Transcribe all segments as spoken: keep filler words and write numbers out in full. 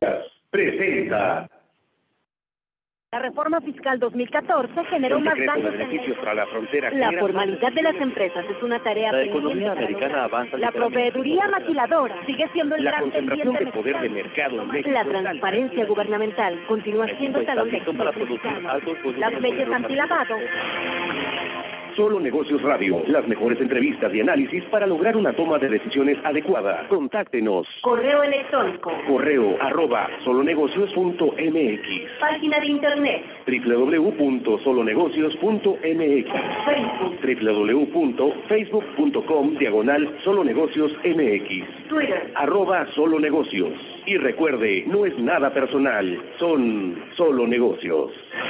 Presenta. La reforma fiscal dos mil catorce generó El más decreto de daños en beneficios para la frontera. la genera formalidad de las empresas es una tarea La pendiente economía para americana lograr. avanza La literalmente. proveeduría maquiladora sigue siendo el La gran concentración pendiente de poder de mexicano. mercado en México. La transparencia gubernamental continúa siendo el talón de Están para Aquiles producir mexicano. altos Las leyes antilavado. Solo Negocios Radio, las mejores entrevistas y análisis para lograr una toma de decisiones adecuada. Contáctenos. Correo electrónico. Correo arroba solonegocios punto m x. Página de internet. w w w punto solonegocios punto m x. Facebook. w w w punto facebook punto com diagonal solonegocios m x. Twitter. Arroba solonegocios. Y recuerde, no es nada personal, son solo negocios.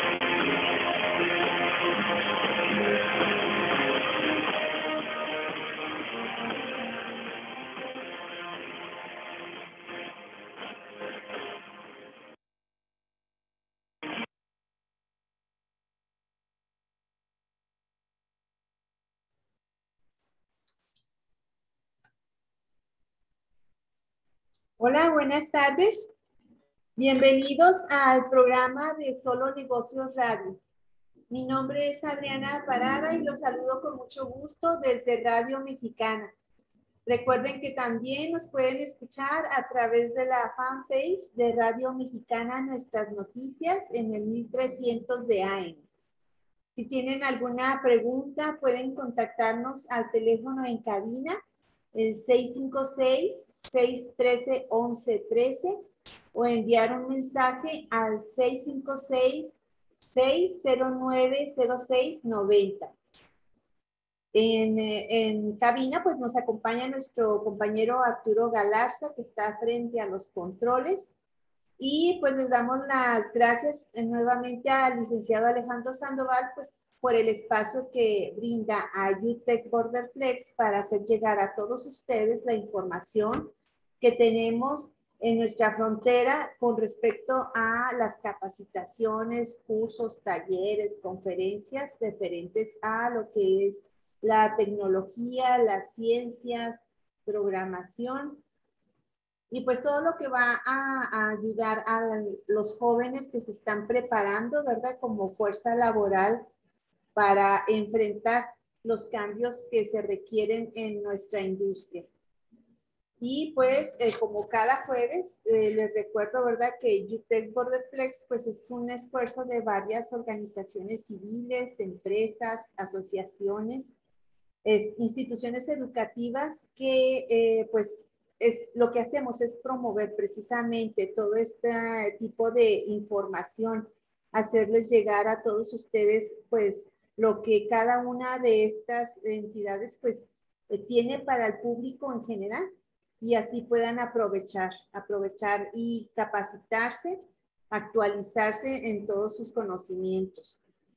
Hola, buenas tardes. Bienvenidos al programa de Solo Negocios Radio. Mi nombre es Adriana Parada y los saludo con mucho gusto desde Radio Mexicana. Recuerden que también nos pueden escuchar a través de la fanpage de Radio Mexicana Nuestras Noticias en el mil trescientos de A M. Si tienen alguna pregunta, pueden contactarnos al teléfono en cabina, el seis cinco seis, seis uno tres, once trece, o enviar un mensaje al seis cinco seis, seis cero nueve, cero seis noventa. En, en cabina, pues nos acompaña nuestro compañero Arturo Galarza, que está frente a los controles. Y pues les damos las gracias nuevamente al licenciado Alejandro Sandoval, pues por el espacio que brinda a UTEC Borderflex para hacer llegar a todos ustedes la información que tenemos en nuestra frontera con respecto a las capacitaciones, cursos, talleres, conferencias referentes a lo que es la tecnología, las ciencias, programación. Y pues todo lo que va a, a ayudar a los jóvenes que se están preparando, ¿verdad? Como fuerza laboral para enfrentar los cambios que se requieren en nuestra industria. Y pues eh, como cada jueves, eh, les recuerdo, ¿verdad? Que UTEC Borderflex pues es un esfuerzo de varias organizaciones civiles, empresas, asociaciones, es, instituciones educativas que eh, pues es lo que hacemos es promover precisamente todo este tipo de información, hacerles llegar a todos ustedes pues lo que cada una de estas entidades pues tiene para el público en general y así puedan aprovechar, aprovechar y capacitarse, actualizarse en todos sus conocimientos.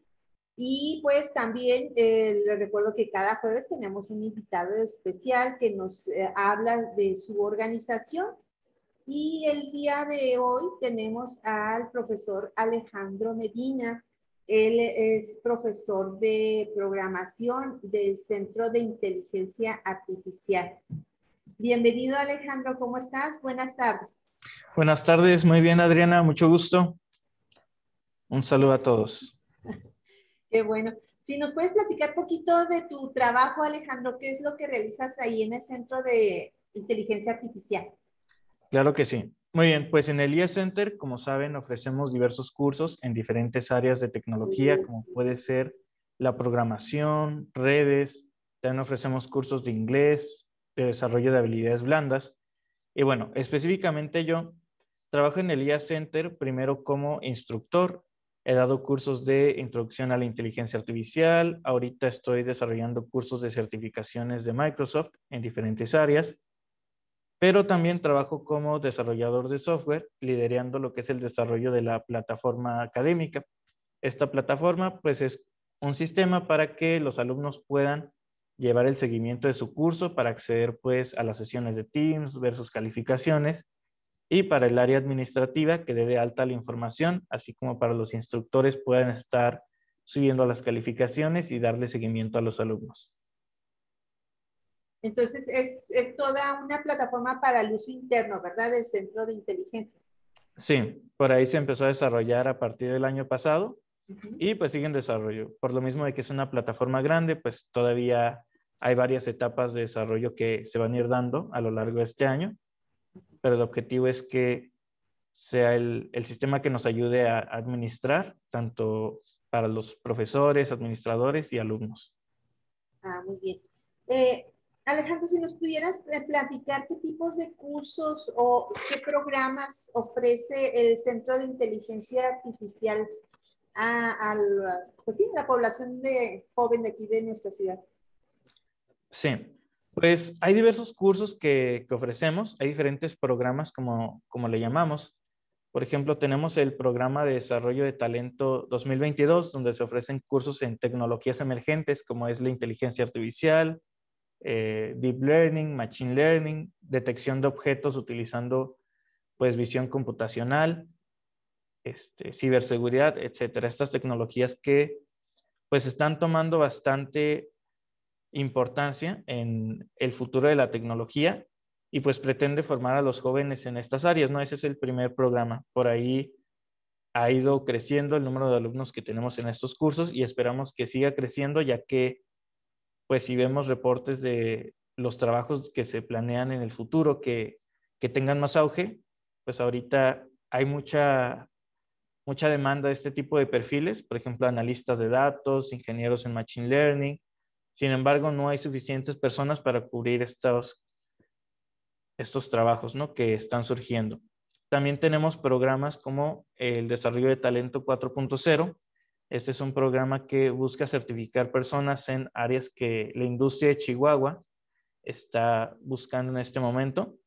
Y pues también eh, les recuerdo que cada jueves tenemos un invitado especial que nos eh, habla de su organización. Y el día de hoy tenemos al profesor Alejandro Medina. Él es profesor de programación del Centro de Inteligencia Artificial. Bienvenido, Alejandro, ¿cómo estás? Buenas tardes. Buenas tardes, muy bien, Adriana, mucho gusto. Un saludo a todos. Qué bueno. Si nos puedes platicar un poquito de tu trabajo, Alejandro, ¿qué es lo que realizas ahí en el Centro de Inteligencia Artificial? Claro que sí. Muy bien, pues en el I E Center, como saben, ofrecemos diversos cursos en diferentes áreas de tecnología, como puede ser la programación, redes, también ofrecemos cursos de inglés, de desarrollo de habilidades blandas. Y bueno, específicamente yo trabajo en el I A Center primero como instructor. He dado cursos de introducción a la inteligencia artificial. Ahorita estoy desarrollando cursos de certificaciones de Microsoft en diferentes áreas. Pero también trabajo como desarrollador de software, liderando lo que es el desarrollo de la plataforma académica. Esta plataforma, pues, es un sistema para que los alumnos puedan llevar el seguimiento de su curso para acceder, pues, a las sesiones de Teams, ver sus calificaciones, y para el área administrativa que dé de alta la información, así como para los instructores puedan estar subiendo las calificaciones y darle seguimiento a los alumnos. Entonces, es, es toda una plataforma para el uso interno, ¿verdad? Del Centro de Inteligencia. Sí, por ahí se empezó a desarrollar a partir del año pasado Ujú. y pues sigue en desarrollo. Por lo mismo de que es una plataforma grande, pues todavía hay varias etapas de desarrollo que se van a ir dando a lo largo de este año, pero el objetivo es que sea el, el sistema que nos ayude a administrar, tanto para los profesores, administradores y alumnos. Ah, muy bien. Eh, Alejandro, si nos pudieras eh, platicar qué tipos de cursos o qué programas ofrece el Centro de Inteligencia Artificial a, a la, pues sí, la población de, joven de aquí de nuestra ciudad. Sí, pues hay diversos cursos que, que ofrecemos, hay diferentes programas como, como le llamamos. Por ejemplo, tenemos el programa de desarrollo de talento dos mil veintidós, donde se ofrecen cursos en tecnologías emergentes como es la inteligencia artificial, eh, deep learning, machine learning, detección de objetos utilizando pues visión computacional, este, ciberseguridad, etcétera. Estas tecnologías que pues están tomando bastante importancia en el futuro de la tecnología y pues pretende formar a los jóvenes en estas áreas, ¿no? Ese es el primer programa. Por ahí ha ido creciendo el número de alumnos que tenemos en estos cursos y esperamos que siga creciendo, ya que pues si vemos reportes de los trabajos que se planean en el futuro que, que tengan más auge, pues ahorita hay mucha, mucha demanda de este tipo de perfiles, por ejemplo, analistas de datos, ingenieros en machine learning. Sin embargo, no hay suficientes personas para cubrir estos, estos trabajos, ¿no?, que están surgiendo. También tenemos programas como el desarrollo de talento cuatro punto cero. Este es un programa que busca certificar personas en áreas que la industria de Chihuahua está buscando en este momento.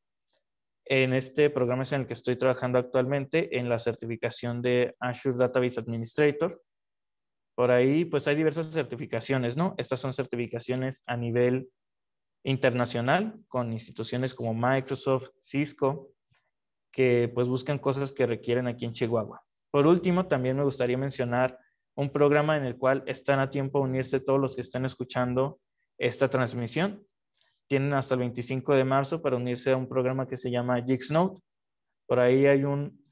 En este programa es en el que estoy trabajando actualmente en la certificación de Azure Database Administrator. Por ahí, pues hay diversas certificaciones, ¿no? Estas son certificaciones a nivel internacional con instituciones como Microsoft, Cisco, que pues buscan cosas que requieren aquí en Chihuahua. Por último, también me gustaría mencionar un programa en el cual están a tiempo de unirse todos los que están escuchando esta transmisión. Tienen hasta el veinticinco de marzo para unirse a un programa que se llama GeeksNote. Por ahí hay un,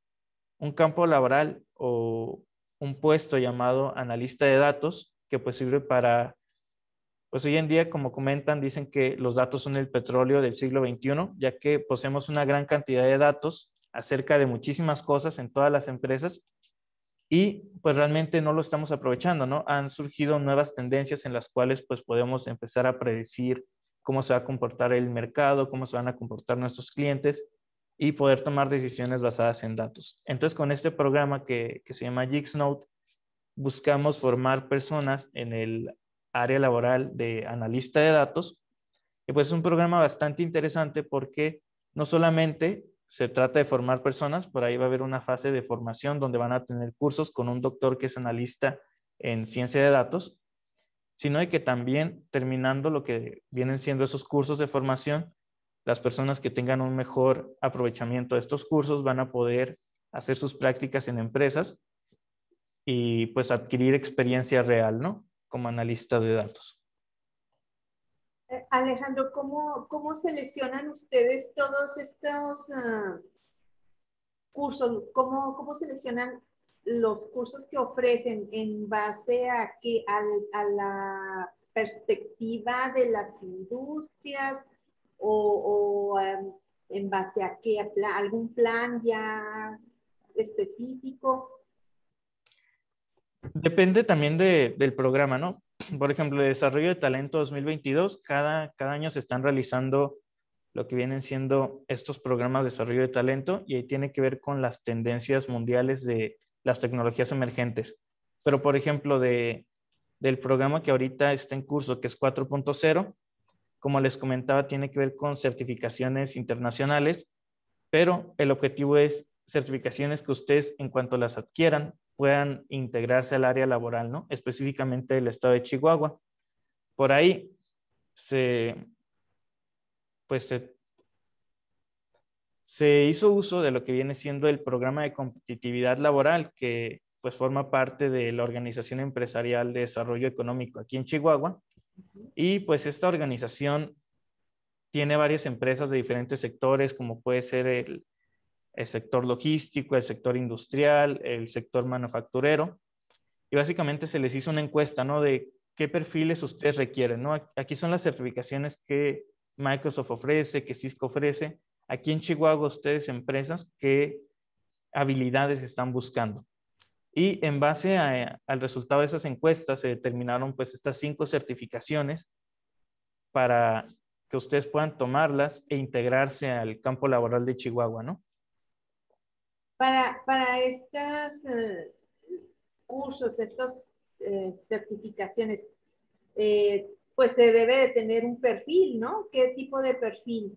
un campo laboral o un puesto llamado analista de datos que pues sirve para, pues hoy en día, como comentan, dicen que los datos son el petróleo del siglo veintiuno, ya que poseemos una gran cantidad de datos acerca de muchísimas cosas en todas las empresas y pues realmente no lo estamos aprovechando, ¿no? Han surgido nuevas tendencias en las cuales pues podemos empezar a predecir cómo se va a comportar el mercado, cómo se van a comportar nuestros clientes y poder tomar decisiones basadas en datos. Entonces, con este programa que, que se llama GeeksNote, buscamos formar personas en el área laboral de analista de datos. Y pues es un programa bastante interesante porque no solamente se trata de formar personas, por ahí va a haber una fase de formación donde van a tener cursos con un doctor que es analista en ciencia de datos, sino de que también terminando lo que vienen siendo esos cursos de formación, las personas que tengan un mejor aprovechamiento de estos cursos van a poder hacer sus prácticas en empresas y pues adquirir experiencia real, ¿no?, como analista de datos. Eh, Alejandro, ¿cómo, cómo seleccionan ustedes todos estos uh, cursos? ¿Cómo, ¿Cómo seleccionan los cursos que ofrecen en base a, que, a, a la perspectiva de las industrias o, o um, en base a qué, a plan, algún plan ya específico? Depende también de, del programa, ¿no? Por ejemplo, el desarrollo de talento dos mil veintidós, cada, cada año se están realizando lo que vienen siendo estos programas de desarrollo de talento y ahí tiene que ver con las tendencias mundiales de las tecnologías emergentes. Pero, por ejemplo, de, del programa que ahorita está en curso, que es cuatro punto cero, como les comentaba, tiene que ver con certificaciones internacionales, pero el objetivo es certificaciones que ustedes, en cuanto las adquieran, puedan integrarse al área laboral, ¿no? Específicamente del estado de Chihuahua. Por ahí se, pues se, se hizo uso de lo que viene siendo el programa de competitividad laboral, que pues forma parte de la Organización Empresarial de Desarrollo Económico aquí en Chihuahua. Y pues esta organización tiene varias empresas de diferentes sectores, como puede ser el, el sector logístico, el sector industrial, el sector manufacturero. Y básicamente se les hizo una encuesta, ¿no? De qué perfiles ustedes requieren, ¿no? Aquí son las certificaciones que Microsoft ofrece, que Cisco ofrece. Aquí en Chihuahua, ustedes, empresas, qué habilidades están buscando. Y en base a, al resultado de esas encuestas se determinaron pues estas cinco certificaciones para que ustedes puedan tomarlas e integrarse al campo laboral de Chihuahua, ¿no? Para, para estos eh, cursos, estas eh, certificaciones, eh, pues se debe de tener un perfil, ¿no? ¿Qué tipo de perfil?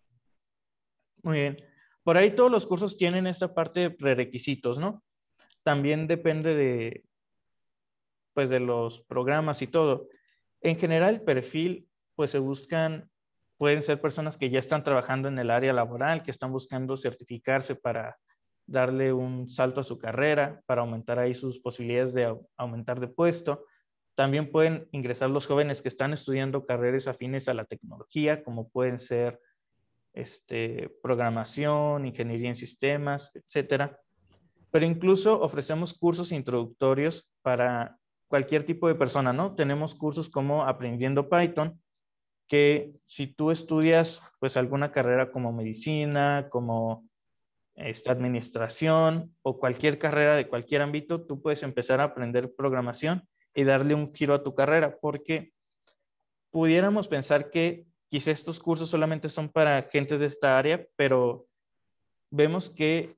Muy bien. Por ahí todos los cursos tienen esta parte de prerequisitos, ¿no? También depende de, pues, de los programas y todo. En general, el perfil, pues se buscan, pueden ser personas que ya están trabajando en el área laboral, que están buscando certificarse para darle un salto a su carrera, para aumentar ahí sus posibilidades de aumentar de puesto. También pueden ingresar los jóvenes que están estudiando carreras afines a la tecnología, como pueden ser este, programación, ingeniería en sistemas, etcétera. Pero incluso ofrecemos cursos introductorios para cualquier tipo de persona, ¿no? Tenemos cursos como Aprendiendo Python, que si tú estudias pues alguna carrera como medicina, como esta administración o cualquier carrera de cualquier ámbito, tú puedes empezar a aprender programación y darle un giro a tu carrera, porque pudiéramos pensar que quizá estos cursos solamente son para gente de esta área, pero vemos que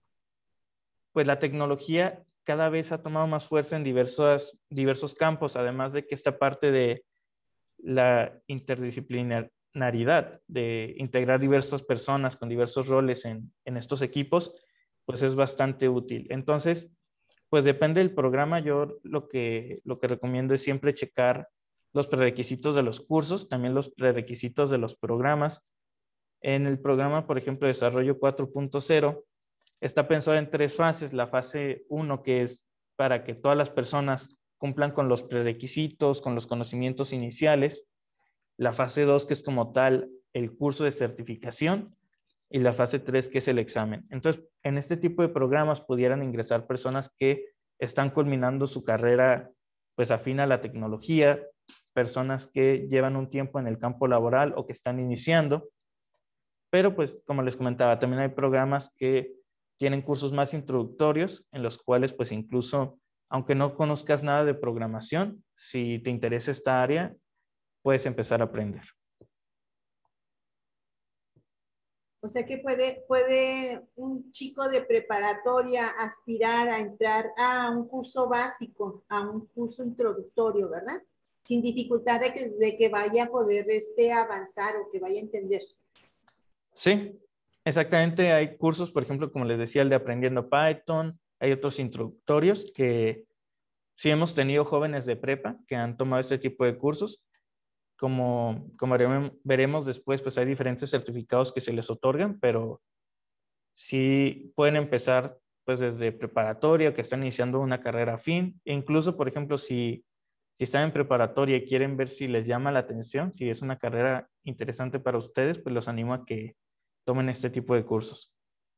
pues la tecnología cada vez ha tomado más fuerza en diversos, diversos campos, además de que esta parte de la interdisciplinaridad, de integrar diversas personas con diversos roles en, en estos equipos, pues es bastante útil. Entonces, pues depende del programa. Yo lo que, lo que recomiendo es siempre checar los prerequisitos de los cursos, también los prerequisitos de los programas. En el programa, por ejemplo, Desarrollo cuatro punto cero, está pensado en tres fases. La fase uno, que es para que todas las personas cumplan con los prerequisitos, con los conocimientos iniciales. La fase dos, que es como tal el curso de certificación. Y la fase tres, que es el examen. Entonces, en este tipo de programas pudieran ingresar personas que están culminando su carrera pues afín a la tecnología, personas que llevan un tiempo en el campo laboral o que están iniciando. Pero pues como les comentaba, también hay programas que tienen cursos más introductorios en los cuales pues incluso, aunque no conozcas nada de programación, si te interesa esta área, puedes empezar a aprender. O sea que puede, puede un chico de preparatoria aspirar a entrar a un curso básico, a un curso introductorio, ¿verdad? Sin dificultad de que, de que vaya a poder este, avanzar o que vaya a entender. Sí, exactamente. Hay cursos, por ejemplo, como les decía, el de Aprendiendo Python. Hay otros introductorios que sí hemos tenido jóvenes de prepa que han tomado este tipo de cursos. Como, como veremos después, pues hay diferentes certificados que se les otorgan, pero sí pueden empezar pues desde preparatoria, que están iniciando una carrera afín. E incluso, por ejemplo, si, si están en preparatoria y quieren ver si les llama la atención, si es una carrera interesante para ustedes, pues los animo a que tomen este tipo de cursos.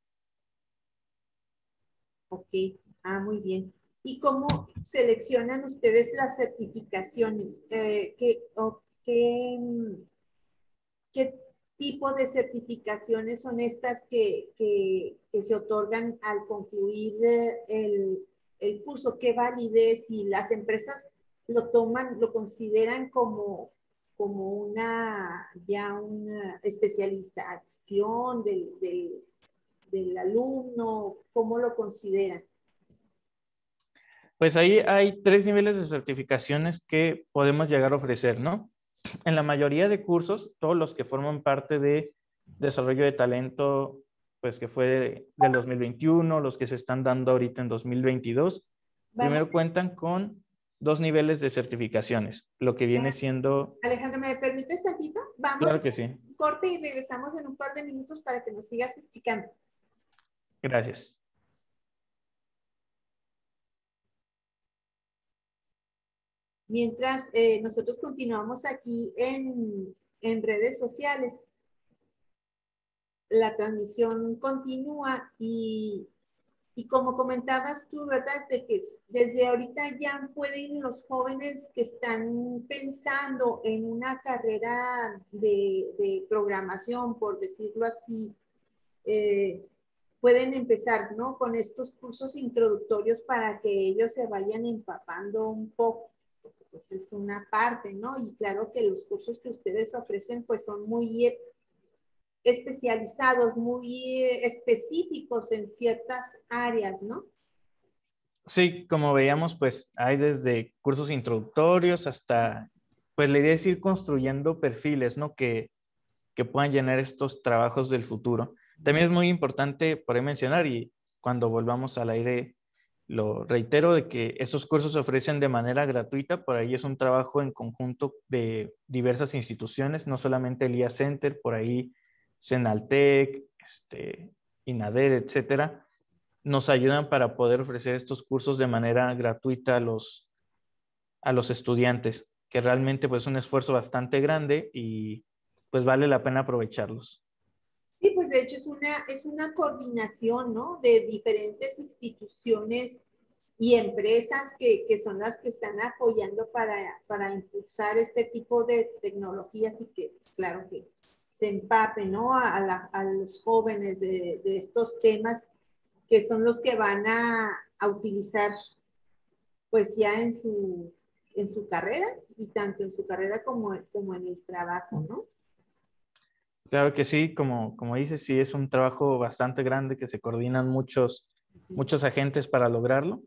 Ok, ah, muy bien. ¿Y cómo seleccionan ustedes las certificaciones? Eh, ¿qué, o qué, ¿Qué tipo de certificaciones son estas que, que, que se otorgan al concluir el, el curso? ¿Qué validez? Y las empresas lo toman, lo consideran como, como una, ya una especialización del, del, del alumno. ¿Cómo lo consideran? Pues ahí hay tres niveles de certificaciones que podemos llegar a ofrecer, ¿no? En la mayoría de cursos, todos los que forman parte de desarrollo de talento, pues que fue del dos mil veintiuno, los que se están dando ahorita en dos mil veintidós, Vamos, primero cuentan con dos niveles de certificaciones, lo que viene siendo... Alejandro, ¿me permites tantito? Vamos Claro a que sí. un corte y regresamos en un par de minutos para que nos sigas explicando. Gracias. Mientras eh, nosotros continuamos aquí en, en redes sociales. la transmisión continúa y, y como comentabas tú, ¿verdad? De que desde ahorita ya pueden los jóvenes que están pensando en una carrera de, de programación, por decirlo así, eh, pueden empezar, ¿no? Con estos cursos introductorios para que ellos se vayan empapando un poco, porque pues es una parte, ¿no? Y claro que los cursos que ustedes ofrecen pues son muy especializados, muy específicos en ciertas áreas, ¿no? Sí, como veíamos, pues hay desde cursos introductorios hasta, pues la idea es ir construyendo perfiles, ¿no? Que, que puedan llenar estos trabajos del futuro. También es muy importante por ahí mencionar, y cuando volvamos al aire lo reitero, de que estos cursos se ofrecen de manera gratuita. Por ahí es un trabajo en conjunto de diversas instituciones, no solamente el I A Center, por ahí Senaltec, este, INADER, etcétera, nos ayudan para poder ofrecer estos cursos de manera gratuita a los, a los estudiantes, que realmente pues es un esfuerzo bastante grande y pues vale la pena aprovecharlos. Sí, pues de hecho es una, es una coordinación, ¿no? De diferentes instituciones y empresas que, que son las que están apoyando para, para impulsar este tipo de tecnologías y que, pues, claro, que se empape, ¿no? A, la, a los jóvenes de, de estos temas que son los que van a, a utilizar pues ya en su, en su carrera y tanto en su carrera como, como en el trabajo, ¿no? Claro que sí, como, como dices, sí es un trabajo bastante grande que se coordinan muchos, muchos agentes para lograrlo.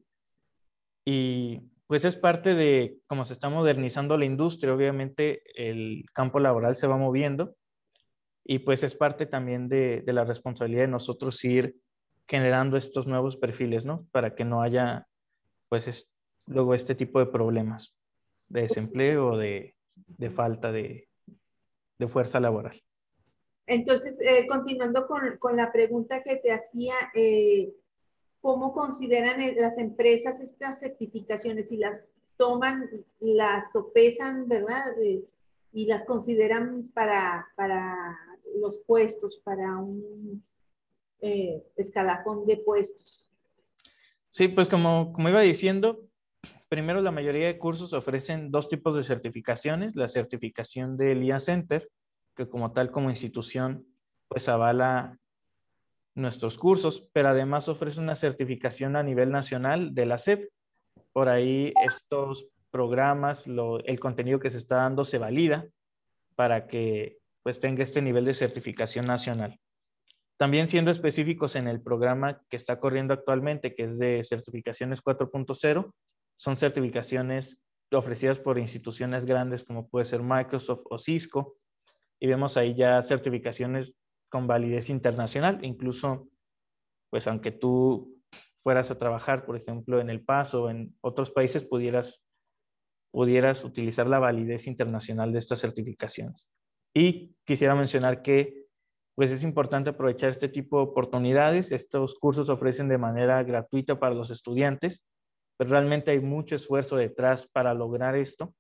Y pues es parte de cómo se está modernizando la industria. Obviamente el campo laboral se va moviendo y pues es parte también de, de la responsabilidad de nosotros ir generando estos nuevos perfiles, ¿no? Para que no haya pues es, luego este tipo de problemas de desempleo o de, de falta de, de fuerza laboral. Entonces, eh, continuando con, con, la pregunta que te hacía, eh, ¿cómo consideran las empresas estas certificaciones? Si las toman, las sopesan, ¿verdad? Eh, y las consideran para, para los puestos, para un eh, escalafón de puestos. Sí, pues como, como iba diciendo, primero la mayoría de cursos ofrecen dos tipos de certificaciones. La certificación del I A Center, que como tal como institución, pues avala nuestros cursos, pero además ofrece una certificación a nivel nacional de la S E P. Por ahí estos programas, lo, el contenido que se está dando se valida para que pues tenga este nivel de certificación nacional. También siendo específicos en el programa que está corriendo actualmente, que es de certificaciones cuatro punto cero, son certificaciones ofrecidas por instituciones grandes como puede ser Microsoft o Cisco, y vemos ahí ya certificaciones con validez internacional. Incluso, pues aunque tú fueras a trabajar, por ejemplo, en El Paso o en otros países, pudieras, pudieras utilizar la validez internacional de estas certificaciones. Y quisiera mencionar que pues es importante aprovechar este tipo de oportunidades. Estos cursos se ofrecen de manera gratuita para los estudiantes, pero realmente hay mucho esfuerzo detrás para lograr esto.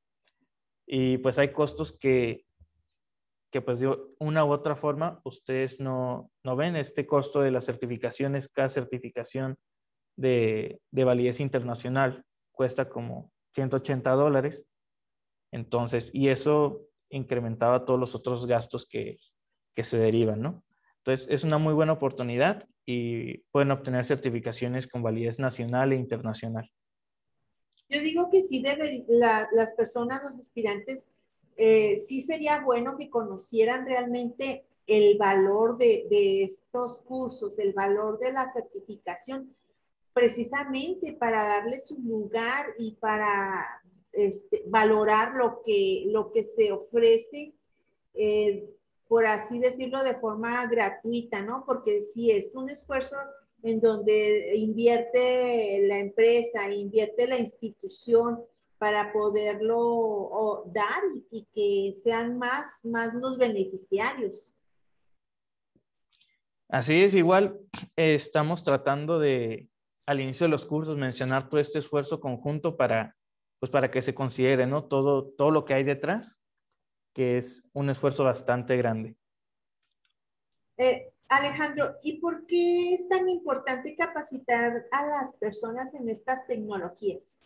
Y pues hay costos que, que pues de una u otra forma ustedes no, no ven. Este costo de las certificaciones, cada certificación de, de validez internacional cuesta como ciento ochenta dólares. Entonces, y eso incrementaba todos los otros gastos que, que se derivan, ¿no? Entonces, es una muy buena oportunidad y pueden obtener certificaciones con validez nacional e internacional. Yo digo que sí deben, la, las personas, los aspirantes, eh, sí sería bueno que conocieran realmente el valor de, de estos cursos, el valor de la certificación, precisamente para darle su lugar y para este, valorar lo que, lo que se ofrece, eh, por así decirlo, de forma gratuita, ¿no? Porque sí es un esfuerzo en donde invierte la empresa, invierte la institución para poderlo dar y, y que sean más, más los beneficiarios. Así es, igual eh, estamos tratando de, al inicio de los cursos, mencionar todo este esfuerzo conjunto para, pues para que se considere, ¿no? Todo, todo lo que hay detrás, que es un esfuerzo bastante grande. Eh, Alejandro, ¿y por qué es tan importante capacitar a las personas en estas tecnologías?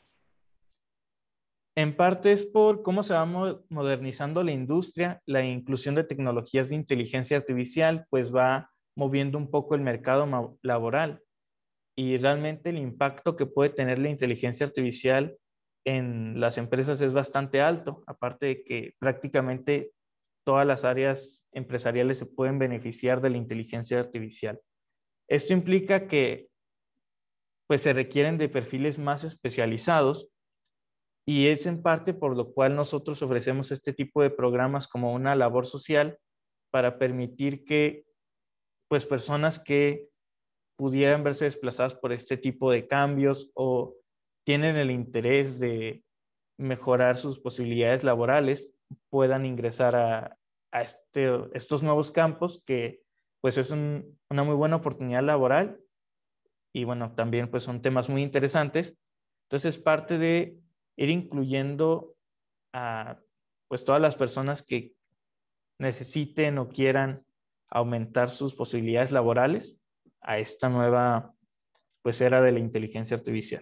En parte es por cómo se va mo- modernizando la industria, la inclusión de tecnologías de inteligencia artificial, pues va moviendo un poco el mercado ma- laboral y realmente el impacto que puede tener la inteligencia artificial en las empresas es bastante alto, aparte de que prácticamente todas las áreas empresariales se pueden beneficiar de la inteligencia artificial. Esto implica que pues se requieren de perfiles más especializados y es en parte por lo cual nosotros ofrecemos este tipo de programas como una labor social para permitir que pues personas que pudieran verse desplazadas por este tipo de cambios o tienen el interés de mejorar sus posibilidades laborales puedan ingresar a, a este, estos nuevos campos que pues es un, una muy buena oportunidad laboral y bueno, también pues son temas muy interesantes. Entonces, parte de ir incluyendo a pues todas las personas que necesiten o quieran aumentar sus posibilidades laborales a esta nueva pues era de la inteligencia artificial.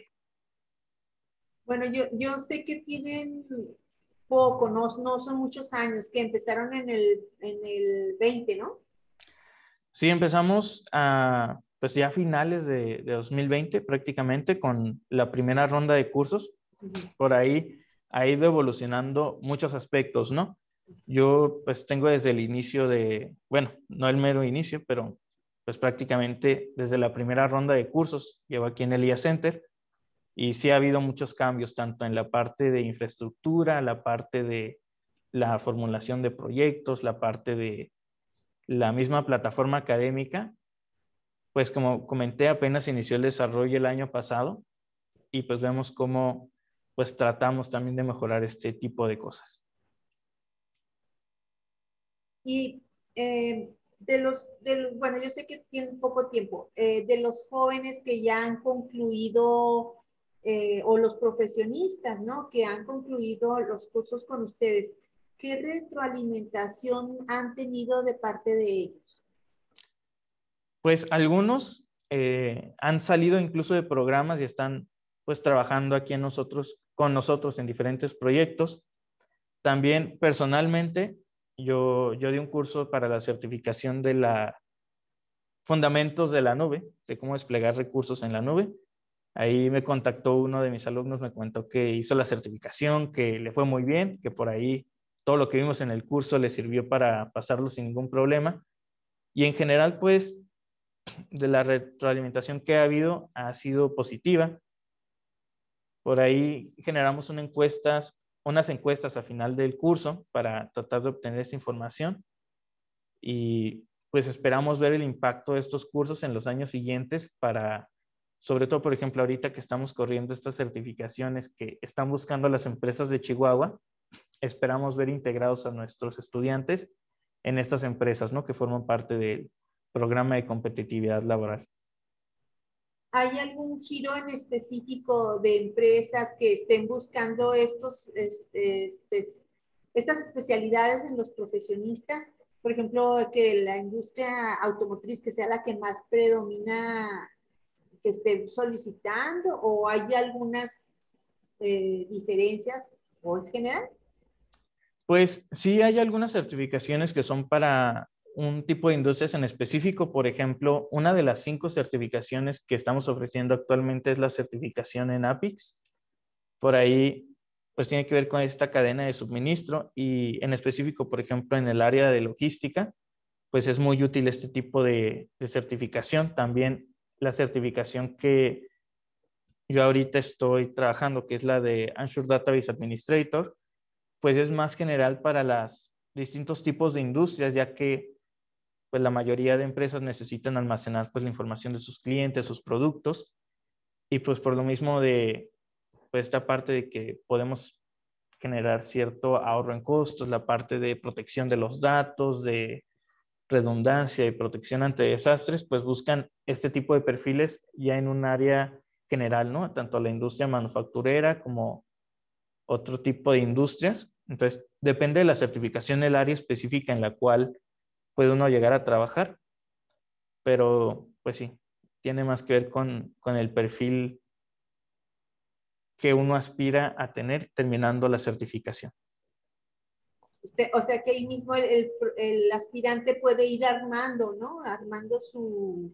Bueno, yo, yo sé que tienen poco, no, no son muchos años, que empezaron en el, en el veinte, ¿no? Sí, empezamos a, pues ya a finales de, de dos mil veinte prácticamente con la primera ronda de cursos. Por ahí ha ido evolucionando muchos aspectos, ¿no? Yo pues tengo desde el inicio de, bueno, no el mero inicio, pero pues prácticamente desde la primera ronda de cursos llevo aquí en el I A Center y sí ha habido muchos cambios tanto en la parte de infraestructura, la parte de la formulación de proyectos, la parte de la misma plataforma académica. Pues como comenté, apenas inició el desarrollo el año pasado y pues vemos cómo pues tratamos también de mejorar este tipo de cosas. Y eh, de los, de, bueno, yo sé que tienen poco tiempo, eh, de los jóvenes que ya han concluido, eh, o los profesionistas, ¿no? Que han concluido los cursos con ustedes, ¿qué retroalimentación han tenido de parte de ellos? Pues algunos eh, han salido incluso de programas y están pues trabajando aquí en nosotros, con nosotros en diferentes proyectos. También personalmente, yo, yo di un curso para la certificación de la fundamentos de la nube, de cómo desplegar recursos en la nube. Ahí me contactó uno de mis alumnos, me comentó que hizo la certificación, que le fue muy bien, que por ahí todo lo que vimos en el curso le sirvió para pasarlo sin ningún problema. Y en general, pues, de la retroalimentación que ha habido ha sido positiva. Por ahí generamos una encuestas, unas encuestas a final del curso para tratar de obtener esta información y pues esperamos ver el impacto de estos cursos en los años siguientes para, sobre todo, por ejemplo, ahorita que estamos corriendo estas certificaciones que están buscando las empresas de Chihuahua, esperamos ver integrados a nuestros estudiantes en estas empresas, ¿no? Que forman parte del programa de competitividad laboral. ¿Hay algún giro en específico de empresas que estén buscando estos, este, espe- estas especialidades en los profesionistas? Por ejemplo, que la industria automotriz que sea la que más predomina, que esté solicitando, o hay algunas eh, diferencias, o es general. Pues sí hay algunas certificaciones que son para un tipo de industrias en específico. Por ejemplo, una de las cinco certificaciones que estamos ofreciendo actualmente es la certificación en APIX. Por ahí, pues tiene que ver con esta cadena de suministro y en específico, por ejemplo, en el área de logística, pues es muy útil este tipo de, de certificación. También la certificación que yo ahorita estoy trabajando, que es la de Azure Database Administrator, pues es más general para los distintos tipos de industrias, ya que pues la mayoría de empresas necesitan almacenar pues la información de sus clientes, sus productos, y pues por lo mismo de pues esta parte de que podemos generar cierto ahorro en costos, la parte de protección de los datos, de redundancia y protección ante desastres, pues buscan este tipo de perfiles ya en un área general, ¿no? Tanto la industria manufacturera como otro tipo de industrias. Entonces, depende de la certificación del área específica en la cual puede uno llegar a trabajar. pero pues sí, tiene más que ver con, con el perfil que uno aspira a tener terminando la certificación. Usted, o sea que ahí mismo el, el, el aspirante puede ir armando, ¿no? Armando su,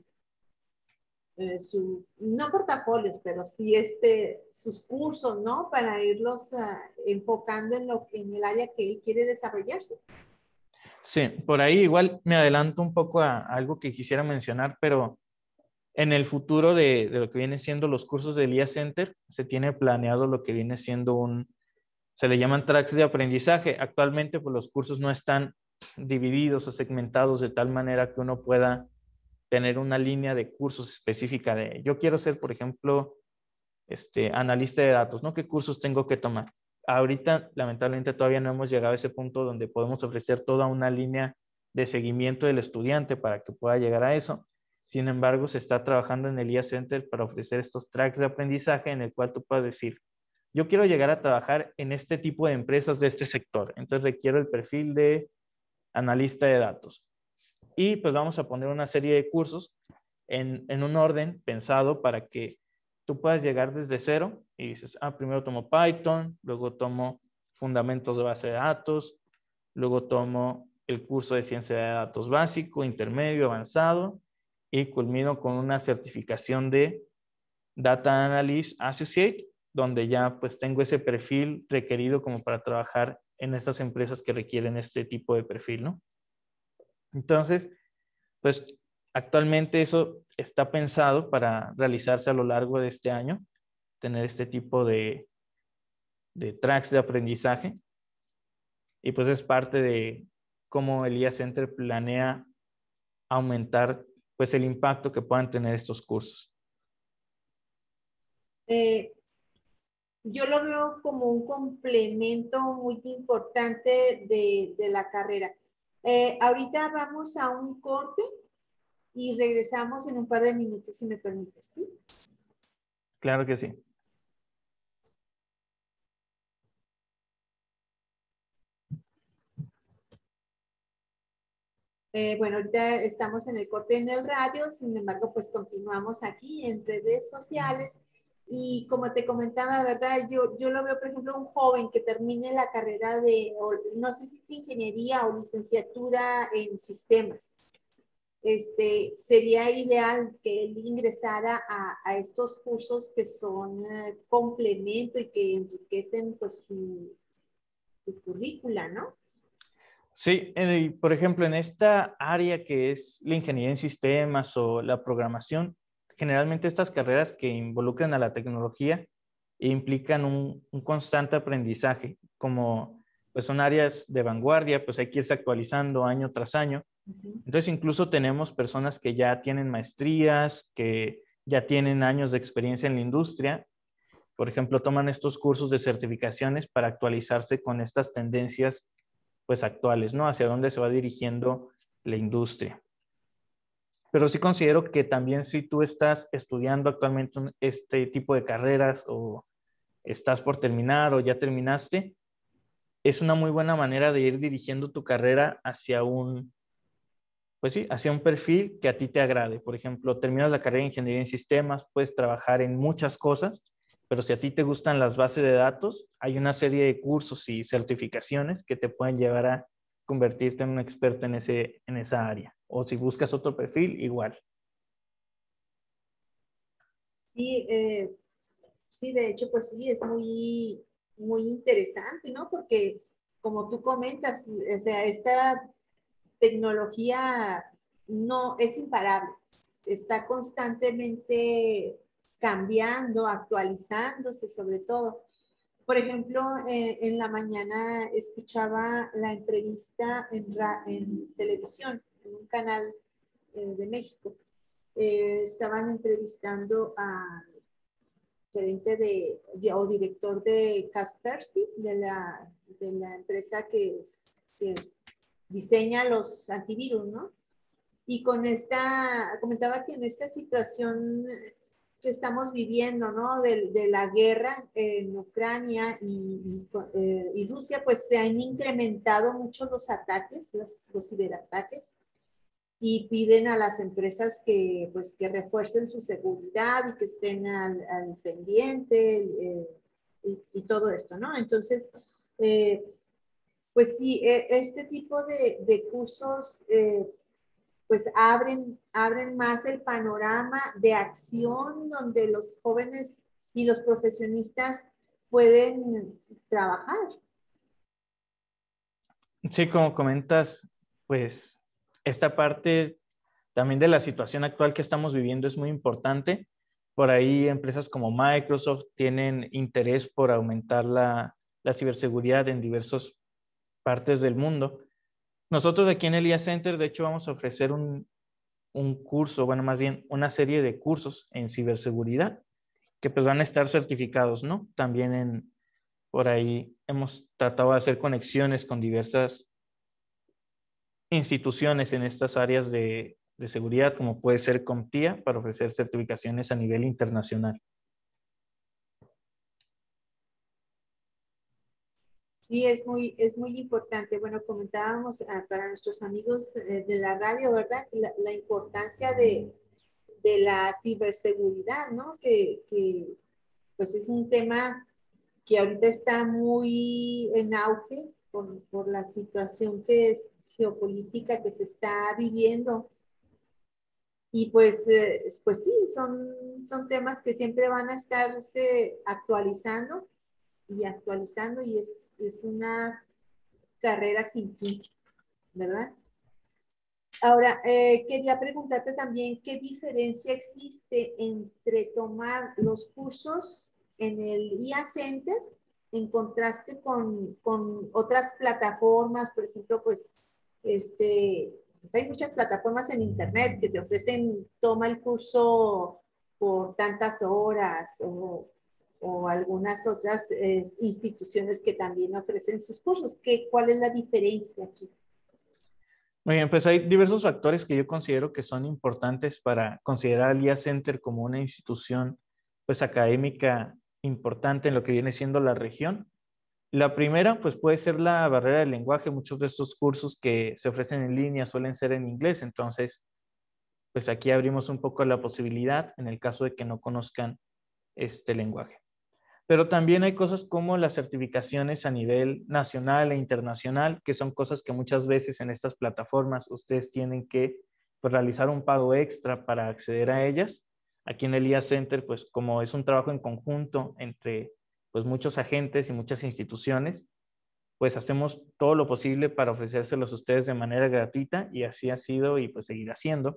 eh, su, no portafolios, pero sí este, sus cursos, ¿no? Para irlos uh, enfocando en, lo, en el área que él quiere desarrollarse. Sí, por ahí igual me adelanto un poco a algo que quisiera mencionar, pero en el futuro de, de lo que viene siendo los cursos del I A Center, se tiene planeado lo que viene siendo un, se le llaman tracks de aprendizaje. Actualmente, pues los cursos no están divididos o segmentados de tal manera que uno pueda tener una línea de cursos específica de, yo quiero ser, por ejemplo, este, analista de datos, ¿no? ¿Qué cursos tengo que tomar? Ahorita, lamentablemente, todavía no hemos llegado a ese punto donde podemos ofrecer toda una línea de seguimiento del estudiante para que pueda llegar a eso. Sin embargo, se está trabajando en el I A Center para ofrecer estos tracks de aprendizaje en el cual tú puedes decir, yo quiero llegar a trabajar en este tipo de empresas de este sector, entonces requiero el perfil de analista de datos. Y pues vamos a poner una serie de cursos en, en un orden pensado para que tú puedas llegar desde cero y dices, ah, primero tomo Python, luego tomo fundamentos de base de datos, luego tomo el curso de ciencia de datos básico, intermedio, avanzado y culmino con una certificación de Data Analyst Associate, donde ya pues tengo ese perfil requerido como para trabajar en estas empresas que requieren este tipo de perfil, ¿no? Entonces, pues actualmente eso está pensado para realizarse a lo largo de este año, tener este tipo de, de tracks de aprendizaje y pues es parte de cómo el I A Center planea aumentar pues el impacto que puedan tener estos cursos. Eh, yo lo veo como un complemento muy importante de, de la carrera. Eh, ahorita vamos a un corte y regresamos en un par de minutos, si me permites, ¿sí? Claro que sí. Eh, bueno, ahorita estamos en el corte en el radio, sin embargo, pues continuamos aquí en redes sociales. Y como te comentaba, ¿verdad? Yo, yo lo veo, por ejemplo, un joven que termine la carrera de, o, no sé si es ingeniería o licenciatura en sistemas. Este, sería ideal que él ingresara a, a estos cursos que son uh, complemento y que enriquecen pues, su, su currícula, ¿no? Sí, eh, por ejemplo, en esta área que es la ingeniería en sistemas o la programación, generalmente estas carreras que involucran a la tecnología implican un, un constante aprendizaje, como pues son áreas de vanguardia, pues hay que irse actualizando año tras año. Uh-huh. Entonces incluso tenemos personas que ya tienen maestrías, que ya tienen años de experiencia en la industria. Por ejemplo, toman estos cursos de certificaciones para actualizarse con estas tendencias pues actuales, ¿no? Hacia dónde se va dirigiendo la industria. Pero sí considero que también si tú estás estudiando actualmente un, este tipo de carreras o estás por terminar o ya terminaste, es una muy buena manera de ir dirigiendo tu carrera hacia un, pues sí, hacia un perfil que a ti te agrade. Por ejemplo, terminas la carrera de ingeniería en sistemas, puedes trabajar en muchas cosas, pero si a ti te gustan las bases de datos, hay una serie de cursos y certificaciones que te pueden llevar a convertirte en un experto en, ese, en esa área. O si buscas otro perfil, igual. Sí, eh, sí, de hecho, pues sí, es muy, muy interesante, ¿no? Porque como tú comentas, o sea, esta tecnología no es imparable, está constantemente cambiando, actualizándose sobre todo. Por ejemplo, eh, en la mañana escuchaba la entrevista en, ra en televisión, en un canal eh, de México. Eh, estaban entrevistando a gerente de, de, o director de Kaspersky, de la, de la empresa que, es, que diseña los antivirus, ¿no? Y con esta, comentaba que en esta situación que estamos viviendo, ¿no? De, de la guerra en Ucrania y, y, y, Rusia, pues se han incrementado mucho los ataques, los, los ciberataques. y piden a las empresas que, pues, que refuercen su seguridad y que estén al, al pendiente eh, y, y todo esto, ¿no? Entonces, eh, pues sí, este tipo de, de cursos eh, pues abren, abren más el panorama de acción donde los jóvenes y los profesionistas pueden trabajar. Sí, como comentas, pues esta parte también de la situación actual que estamos viviendo es muy importante. Por ahí empresas como Microsoft tienen interés por aumentar la, la ciberseguridad en diversas partes del mundo. Nosotros aquí en el I A Center, de hecho, vamos a ofrecer un, un curso, bueno, más bien una serie de cursos en ciberseguridad que pues van a estar certificados, ¿no? También en, por ahí hemos tratado de hacer conexiones con diversas instituciones en estas áreas de, de seguridad, como puede ser CompTIA, para ofrecer certificaciones a nivel internacional. Sí, es muy, es muy importante. Bueno, comentábamos uh, para nuestros amigos uh, de la radio, ¿verdad? La, la importancia de, de la ciberseguridad, ¿no? Que, que pues es un tema que ahorita está muy en auge por, por la situación que es geopolítica que se está viviendo. Y pues, eh, pues sí, son, son temas que siempre van a estarse actualizando y actualizando y es, es una carrera sin fin, ¿verdad? Ahora, eh, quería preguntarte también qué diferencia existe entre tomar los cursos en el I A Center en contraste con, con otras plataformas, por ejemplo, pues, este, pues hay muchas plataformas en internet que te ofrecen, toma el curso por tantas horas o, o algunas otras eh, instituciones que también ofrecen sus cursos. ¿Qué, ¿Cuál es la diferencia aquí? Muy bien, pues hay diversos factores que yo considero que son importantes para considerar al I A Center como una institución pues académica importante en lo que viene siendo la región. La primera pues puede ser la barrera del lenguaje. Muchos de estos cursos que se ofrecen en línea suelen ser en inglés, entonces pues aquí abrimos un poco la posibilidad en el caso de que no conozcan este lenguaje. Pero también hay cosas como las certificaciones a nivel nacional e internacional, que son cosas que muchas veces en estas plataformas ustedes tienen que pues, realizar un pago extra para acceder a ellas. Aquí en el I A Center, pues como es un trabajo en conjunto entre pues, muchos agentes y muchas instituciones, pues hacemos todo lo posible para ofrecérselos a ustedes de manera gratuita y así ha sido y pues seguirá siendo.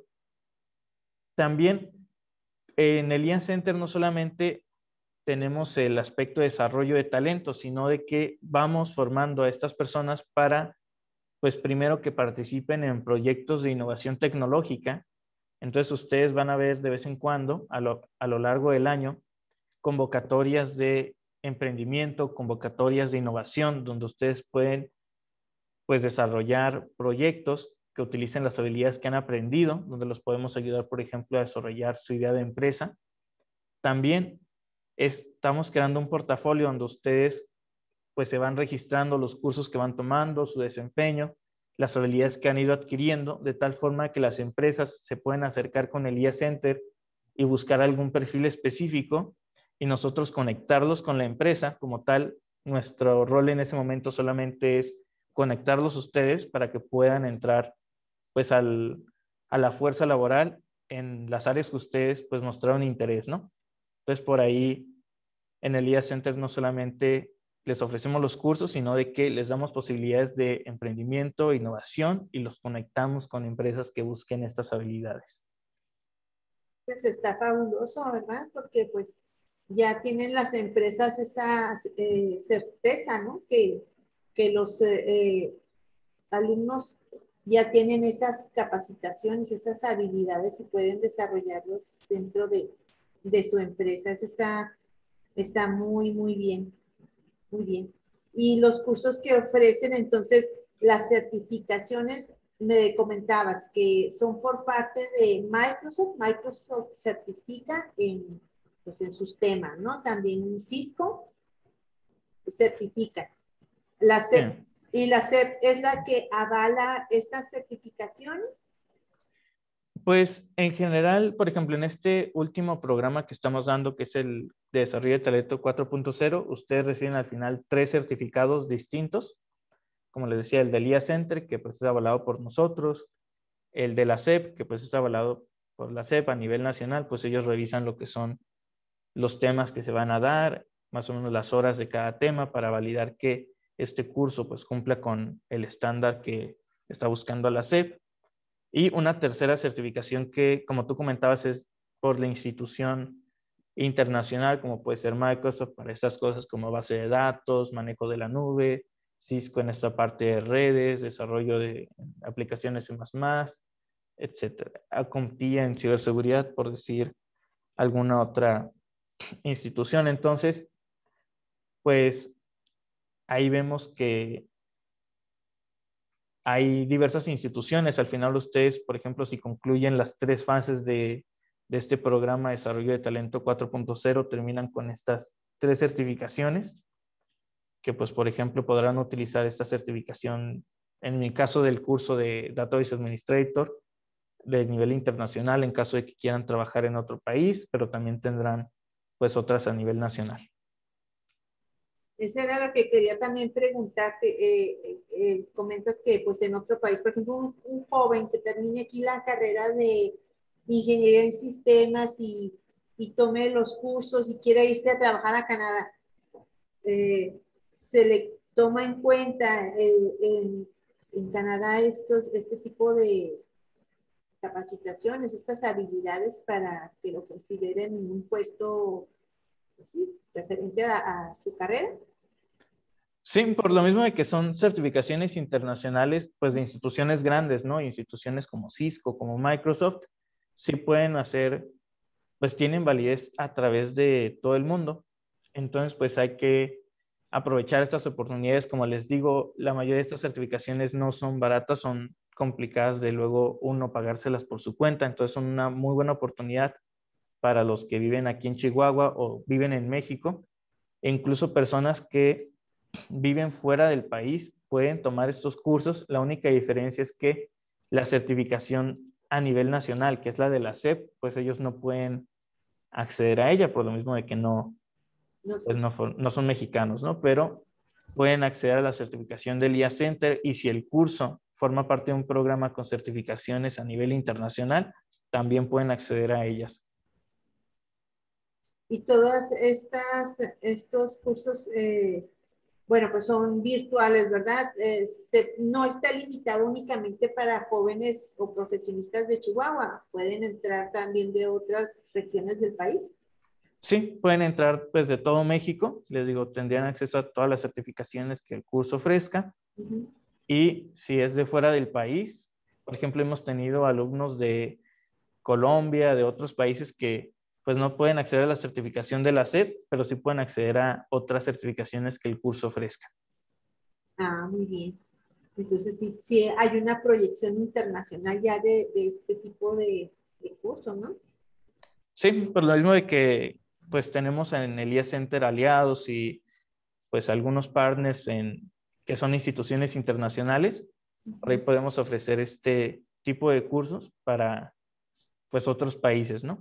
También en el I A Center no solamente tenemos el aspecto de desarrollo de talento, sino de que vamos formando a estas personas para, pues primero que participen en proyectos de innovación tecnológica. Entonces ustedes van a ver de vez en cuando, a lo, a lo largo del año, convocatorias de emprendimiento, convocatorias de innovación, donde ustedes pueden, pues, desarrollar proyectos que utilicen las habilidades que han aprendido, donde los podemos ayudar, por ejemplo, a desarrollar su idea de empresa. También estamos creando un portafolio donde ustedes pues se van registrando los cursos que van tomando, su desempeño, las habilidades que han ido adquiriendo, de tal forma que las empresas se pueden acercar con el I A Center y buscar algún perfil específico y nosotros conectarlos con la empresa como tal. Nuestro rol en ese momento solamente es conectarlos a ustedes para que puedan entrar pues al, a la fuerza laboral en las áreas que ustedes pues mostraron interés, ¿no? Entonces, por ahí en el I A Center no solamente les ofrecemos los cursos, sino de que les damos posibilidades de emprendimiento, innovación y los conectamos con empresas que busquen estas habilidades. Pues está fabuloso, ¿verdad? Porque pues ya tienen las empresas esa eh, certeza, ¿no? Que, que los eh, eh, alumnos ya tienen esas capacitaciones, esas habilidades y pueden desarrollarlos dentro de, de su empresa. Eso está, está muy, muy bien, muy bien. Y los cursos que ofrecen, entonces, las certificaciones, me comentabas que son por parte de Microsoft. Microsoft certifica en, pues, en sus temas, ¿no? También Cisco certifica. La C E P, Bien. y la C E P es la que avala estas certificaciones. Pues en general, por ejemplo, en este último programa que estamos dando, que es el de Desarrollo de Talento cuatro punto cero, ustedes reciben al final tres certificados distintos. Como les decía, el del I A Center, que pues es avalado por nosotros, el de la S E P, que pues es avalado por la S E P a nivel nacional, pues ellos revisan lo que son los temas que se van a dar, más o menos las horas de cada tema para validar que este curso pues cumpla con el estándar que está buscando la S E P. Y una tercera certificación que, como tú comentabas, es por la institución internacional, como puede ser Microsoft para estas cosas como base de datos, manejo de la nube, Cisco en esta parte de redes, desarrollo de aplicaciones C más más, etcétera. Acompía en ciberseguridad, por decir alguna otra institución. Entonces, pues ahí vemos que hay diversas instituciones. Al final ustedes, por ejemplo, si concluyen las tres fases de, de este programa de Desarrollo de Talento cuatro punto cero, terminan con estas tres certificaciones, que pues, por ejemplo, podrán utilizar esta certificación, en mi caso del curso de Database Administrator, de nivel internacional, en caso de que quieran trabajar en otro país, pero también tendrán pues otras a nivel nacional. Eso era lo que quería también preguntarte. Eh, eh, comentas que pues en otro país, por ejemplo, un, un joven que termine aquí la carrera de ingeniería en sistemas y, y tome los cursos y quiera irse a trabajar a Canadá, eh, se le toma en cuenta eh, en, en Canadá estos, este tipo de capacitaciones, estas habilidades para que lo consideren en un puesto pues, sí, referente a, a su carrera. Sí, por lo mismo de que son certificaciones internacionales, pues de instituciones grandes, ¿no? Instituciones como Cisco, como Microsoft, sí pueden hacer, pues tienen validez a través de todo el mundo. Entonces, pues hay que aprovechar estas oportunidades. Como les digo, la mayoría de estas certificaciones no son baratas, son complicadas de luego uno pagárselas por su cuenta. Entonces, son una muy buena oportunidad para los que viven aquí en Chihuahua o viven en México, e incluso personas que viven fuera del país pueden tomar estos cursos. La única diferencia es que la certificación a nivel nacional, que es la de la S E P, pues ellos no pueden acceder a ella por lo mismo de que no, pues no, no son mexicanos, ¿no? Pero pueden acceder a la certificación del I A Center, y si el curso forma parte de un programa con certificaciones a nivel internacional, también pueden acceder a ellas. Y todas estas, estos cursos, eh, bueno, pues son virtuales, ¿verdad? Eh, se, no está limitado únicamente para jóvenes o profesionistas de Chihuahua, pueden entrar también de otras regiones del país. Sí, pueden entrar pues de todo México. Les digo, tendrían acceso a todas las certificaciones que el curso ofrezca. Uh-huh. Y si es de fuera del país, por ejemplo, hemos tenido alumnos de Colombia, de otros países que pues no pueden acceder a la certificación de la S E P, pero sí pueden acceder a otras certificaciones que el curso ofrezca. Ah, muy bien. Entonces sí, sí hay una proyección internacional ya de, de este tipo de, de curso, ¿no? Sí, por lo mismo de que pues tenemos en el I A Center aliados y pues algunos partners en, que son instituciones internacionales, uh-huh. Por ahí podemos ofrecer este tipo de cursos para pues otros países, ¿no?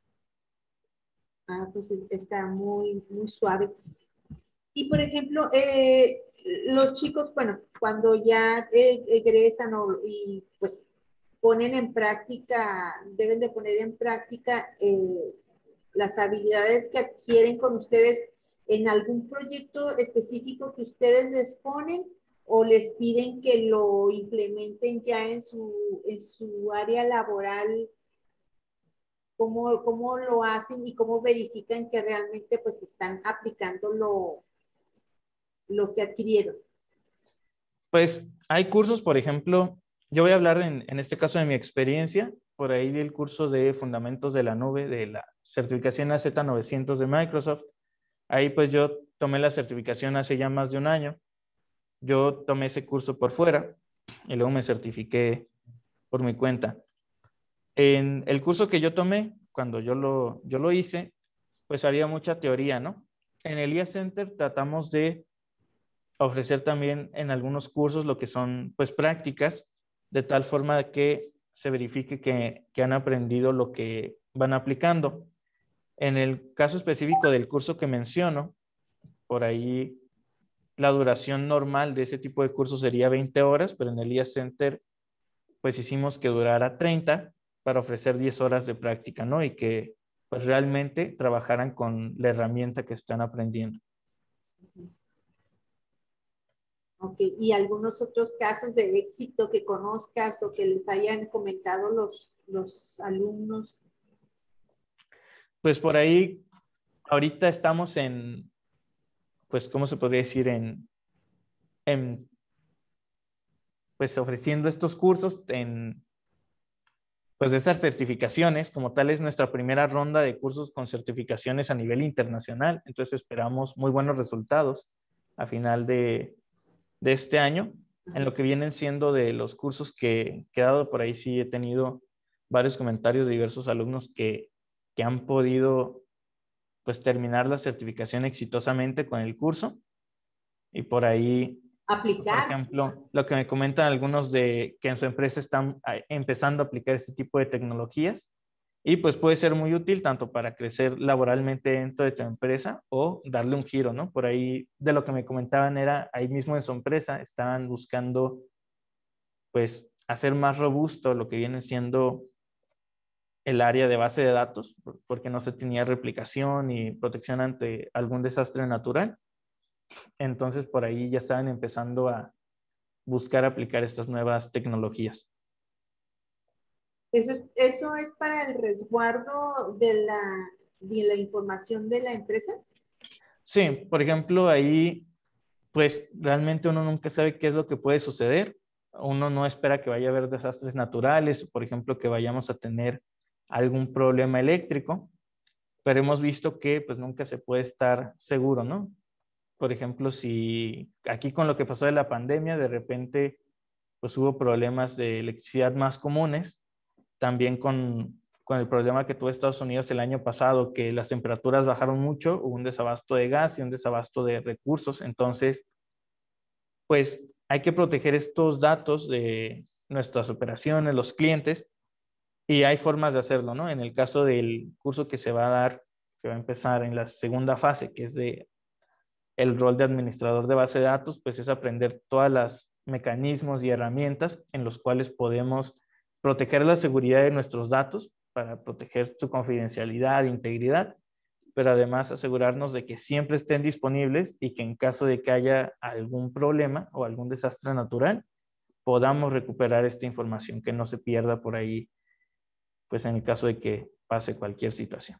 Ah, pues está muy, muy suave. Y por ejemplo, eh, los chicos, bueno, cuando ya eh, egresan o, y pues ponen en práctica, deben de poner en práctica eh, las habilidades que adquieren con ustedes en algún proyecto específico que ustedes les ponen o les piden que lo implementen ya en su, en su área laboral. ¿Cómo, cómo lo hacen y cómo verifican que realmente pues están aplicando lo, lo que adquirieron? Pues hay cursos, por ejemplo, yo voy a hablar en, en este caso de mi experiencia, por ahí del curso de Fundamentos de la Nube, de la certificación A Z novecientos de Microsoft. Ahí pues yo tomé la certificación hace ya más de un año. Yo tomé ese curso por fuera y luego me certifiqué por mi cuenta. En el curso que yo tomé, cuando yo lo, yo lo hice, pues había mucha teoría, ¿no? En el I A Center tratamos de ofrecer también en algunos cursos lo que son pues prácticas, de tal forma que se verifique que, que han aprendido lo que van aplicando. En el caso específico del curso que menciono, por ahí la duración normal de ese tipo de curso sería veinte horas, pero en el I A Center pues hicimos que durara treinta para ofrecer diez horas de práctica, ¿no? Y que pues realmente trabajaran con la herramienta que están aprendiendo. Ok, ¿y algunos otros casos de éxito que conozcas o que les hayan comentado los, los alumnos? Pues por ahí, ahorita estamos en, pues, ¿cómo se podría decir? En, en pues ofreciendo estos cursos en, pues de esas certificaciones, como tal es nuestra primera ronda de cursos con certificaciones a nivel internacional, entonces esperamos muy buenos resultados a final de, de este año. En lo que vienen siendo de los cursos que, que he dado por ahí, sí he tenido varios comentarios de diversos alumnos que, que han podido pues terminar la certificación exitosamente con el curso y por ahí, por Aplicar. ejemplo, lo que me comentan algunos de que en su empresa están ah, empezando a aplicar este tipo de tecnologías y pues puede ser muy útil tanto para crecer laboralmente dentro de tu empresa o darle un giro, ¿no? Por ahí de lo que me comentaban era ahí mismo en su empresa estaban buscando pues hacer más robusto lo que viene siendo el área de base de datos porque no se tenía replicación y protección ante algún desastre natural. Entonces por ahí ya estaban empezando a buscar aplicar estas nuevas tecnologías. Eso es, eso es para el resguardo de la, de la información de la empresa. Sí, por ejemplo, ahí pues realmente uno nunca sabe qué es lo que puede suceder. Uno no espera que vaya a haber desastres naturales, por ejemplo, que vayamos a tener algún problema eléctrico, pero hemos visto que pues nunca se puede estar seguro, ¿no? Por ejemplo, si aquí con lo que pasó de la pandemia, de repente pues hubo problemas de electricidad más comunes, también con, con el problema que tuvo Estados Unidos el año pasado, que las temperaturas bajaron mucho, hubo un desabasto de gas y un desabasto de recursos, entonces pues hay que proteger estos datos de nuestras operaciones, los clientes, y hay formas de hacerlo, ¿no? En el caso del curso que se va a dar, que va a empezar en la segunda fase, que es de el rol de administrador de base de datos, pues es aprender todas las mecanismos y herramientas en los cuales podemos proteger la seguridad de nuestros datos para proteger su confidencialidad e integridad, pero además asegurarnos de que siempre estén disponibles y que en caso de que haya algún problema o algún desastre natural, podamos recuperar esta información, que no se pierda por ahí, pues en el caso de que pase cualquier situación.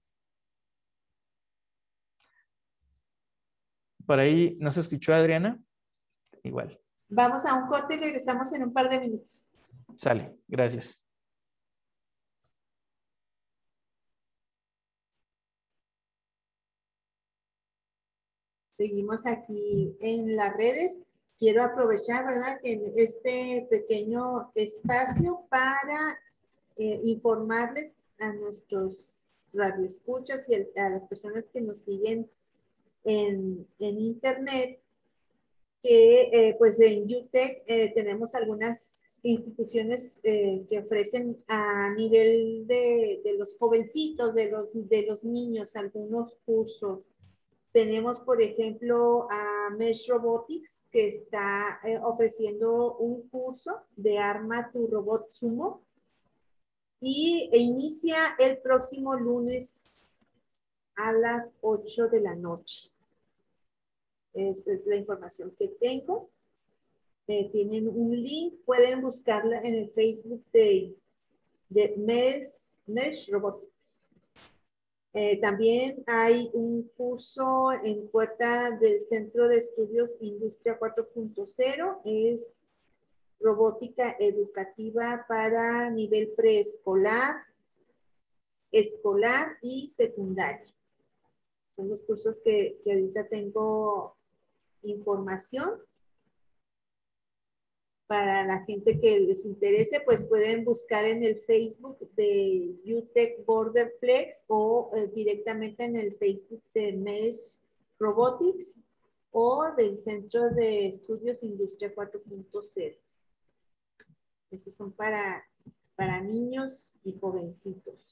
Por ahí, ¿no se escuchó, Adriana? Igual. Vamos a un corte y regresamos en un par de minutos. Sale, gracias. Seguimos aquí en las redes. Quiero aprovechar, ¿verdad?, que este pequeño espacio para eh, informarles a nuestros radioescuchas y a las personas que nos siguen en, en internet que eh, pues en U T E C eh, tenemos algunas instituciones eh, que ofrecen a nivel de, de los jovencitos, de los, de los niños, algunos cursos. Tenemos, por ejemplo, a Mesh Robotics, que está eh, ofreciendo un curso de Arma tu Robot Sumo y e inicia el próximo lunes a las ocho de la noche. Esa es la información que tengo. Eh, tienen un link, pueden buscarla en el Facebook de, de Mesh, Mesh Robotics. Eh, también hay un curso en puerta del Centro de Estudios Industria cuatro punto cero, es robótica educativa para nivel preescolar, escolar y secundaria. Son los cursos que, que ahorita tengo información. Para la gente que les interese, pues pueden buscar en el Facebook de U T E C Borderplex o eh, directamente en el Facebook de Mesh Robotics o del Centro de Estudios Industria cuatro punto cero. Estos son para, para niños y jovencitos.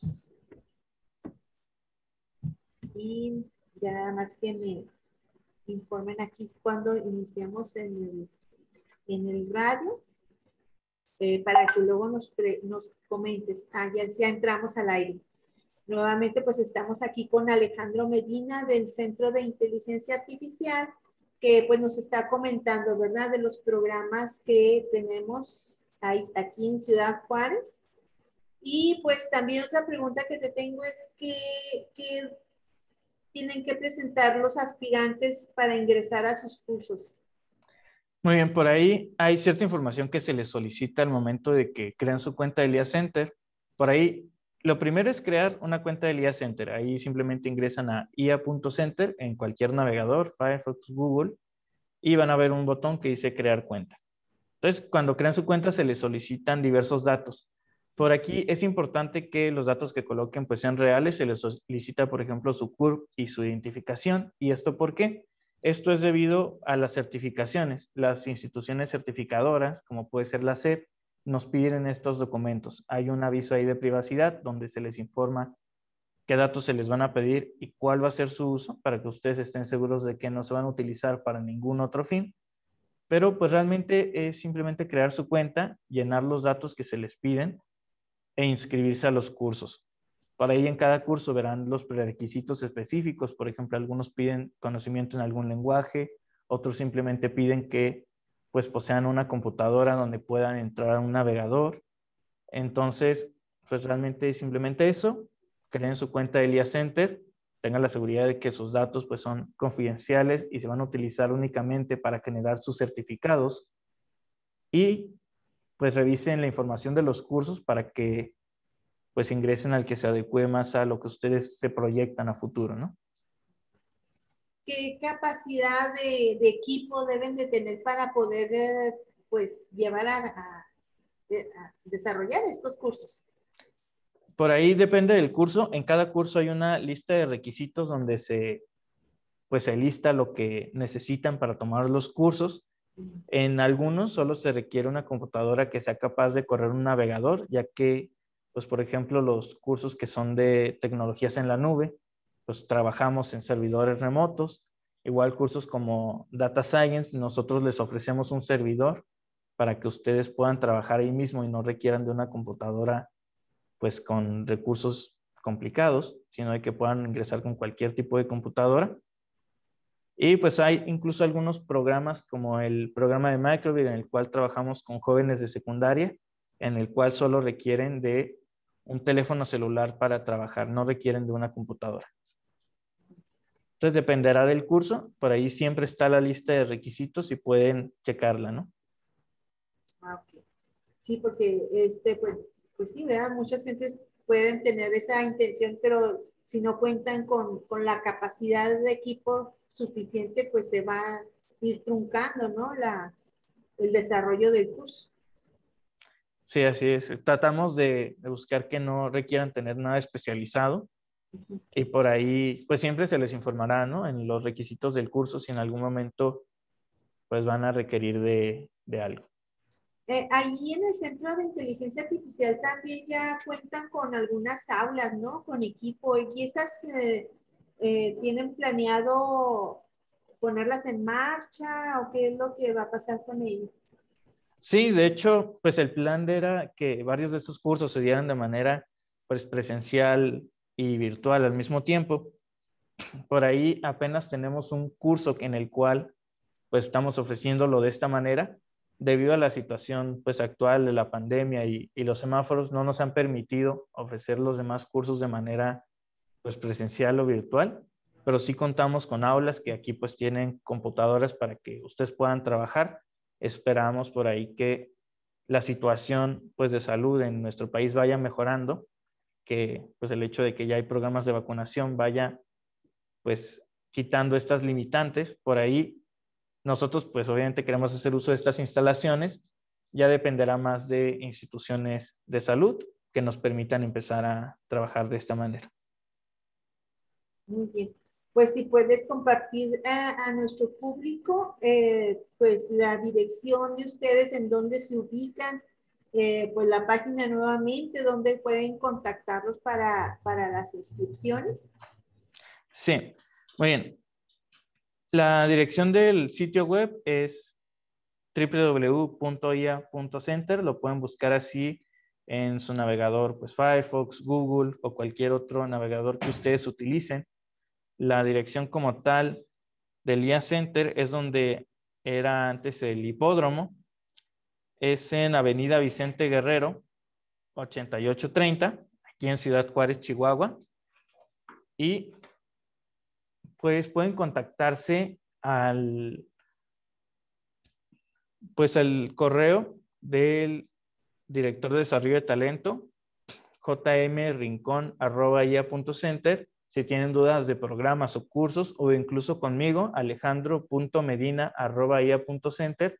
Y ya nada más que me informen aquí cuando iniciamos en el, en el radio, eh, para que luego nos, pre, nos comentes. Ah, ya, ya entramos al aire. Nuevamente, pues estamos aquí con Alejandro Medina del Centro de Inteligencia Artificial, que pues nos está comentando, ¿verdad?, de los programas que tenemos ahí, aquí en Ciudad Juárez. Y pues también otra pregunta que te tengo es que, que tienen que presentar los aspirantes para ingresar a sus cursos. Muy bien, por ahí hay cierta información que se les solicita al momento de que crean su cuenta del I A Center. Por ahí, lo primero es crear una cuenta del I A Center. Ahí simplemente ingresan a i a punto center en cualquier navegador, Firefox, Google, y van a ver un botón que dice crear cuenta. Entonces, cuando crean su cuenta se les solicitan diversos datos. Por aquí es importante que los datos que coloquen pues sean reales. Se les solicita, por ejemplo, su C U R P y su identificación. ¿Y esto por qué? Esto es debido a las certificaciones. Las instituciones certificadoras, como puede ser la S E P, nos piden estos documentos. Hay un aviso ahí de privacidad donde se les informa qué datos se les van a pedir y cuál va a ser su uso para que ustedes estén seguros de que no se van a utilizar para ningún otro fin. Pero pues realmente es simplemente crear su cuenta, llenar los datos que se les piden e inscribirse a los cursos. Para ello, en cada curso verán los prerequisitos específicos. Por ejemplo, algunos piden conocimiento en algún lenguaje, otros simplemente piden que pues posean una computadora donde puedan entrar a un navegador. Entonces, pues realmente es simplemente eso. Creen su cuenta del I A Center, tengan la seguridad de que sus datos pues son confidenciales y se van a utilizar únicamente para generar sus certificados, y pues revisen la información de los cursos para que pues ingresen al que se adecue más a lo que ustedes se proyectan a futuro, ¿no? ¿Qué capacidad de, de equipo deben de tener para poder eh, pues llevar a, a, a desarrollar estos cursos? Por ahí depende del curso. En cada curso hay una lista de requisitos donde se pues se lista lo que necesitan para tomar los cursos. En algunos solo se requiere una computadora que sea capaz de correr un navegador, ya que, pues por ejemplo, los cursos que son de tecnologías en la nube, pues trabajamos en servidores remotos. Igual cursos como Data Science, nosotros les ofrecemos un servidor para que ustedes puedan trabajar ahí mismo y no requieran de una computadora pues con recursos complicados, sino de que puedan ingresar con cualquier tipo de computadora. Y pues hay incluso algunos programas como el programa de Microbit, en el cual trabajamos con jóvenes de secundaria, en el cual solo requieren de un teléfono celular para trabajar, no requieren de una computadora. Entonces dependerá del curso, por ahí siempre está la lista de requisitos y pueden checarla, ¿no? Ah, ok. Sí, porque este, pues, pues sí, ¿verdad? Muchas gentes pueden tener esa intención, pero si no cuentan con, con la capacidad de equipo suficiente, pues se va a ir truncando, ¿no? La, el desarrollo del curso. Sí, así es. Tratamos de, de buscar que no requieran tener nada especializado. Uh-huh. Y por ahí, pues siempre se les informará, ¿no? En los requisitos del curso si en algún momento, pues van a requerir de, de algo. Eh, ahí en el Centro de Inteligencia Artificial también ya cuentan con algunas aulas, ¿no? Con equipo. ¿Y esas eh, eh, tienen planeado ponerlas en marcha o qué es lo que va a pasar con ellas? Sí, de hecho, pues el plan era que varios de estos cursos se dieran de manera pues presencial y virtual al mismo tiempo. Por ahí apenas tenemos un curso en el cual pues estamos ofreciéndolo de esta manera. Debido a la situación pues actual de la pandemia y, y los semáforos no nos han permitido ofrecer los demás cursos de manera pues presencial o virtual, pero sí contamos con aulas que aquí pues tienen computadoras para que ustedes puedan trabajar. Esperamos por ahí que la situación pues de salud en nuestro país vaya mejorando, que pues el hecho de que ya hay programas de vacunación vaya pues quitando estas limitantes. Por ahí nosotros pues obviamente queremos hacer uso de estas instalaciones. Ya dependerá más de instituciones de salud que nos permitan empezar a trabajar de esta manera. Muy bien. Pues si puedes compartir a, a nuestro público, eh, pues la dirección de ustedes, en dónde se ubican, eh, pues la página nuevamente donde pueden contactarlos para, para las inscripciones. Sí, muy bien. La dirección del sitio web es doble u doble u doble u punto i a punto center. Lo pueden buscar así en su navegador, pues Firefox, Google o cualquier otro navegador que ustedes utilicen. La dirección como tal del I A Center es donde era antes el hipódromo. Es en Avenida Vicente Guerrero, ochenta y ocho treinta, aquí en Ciudad Juárez, Chihuahua. Y pues pueden contactarse al, pues al correo del director de desarrollo de talento, jmrincón arroba i a punto center, si tienen dudas de programas o cursos, o incluso conmigo, alejandro punto medina arroba i a punto center,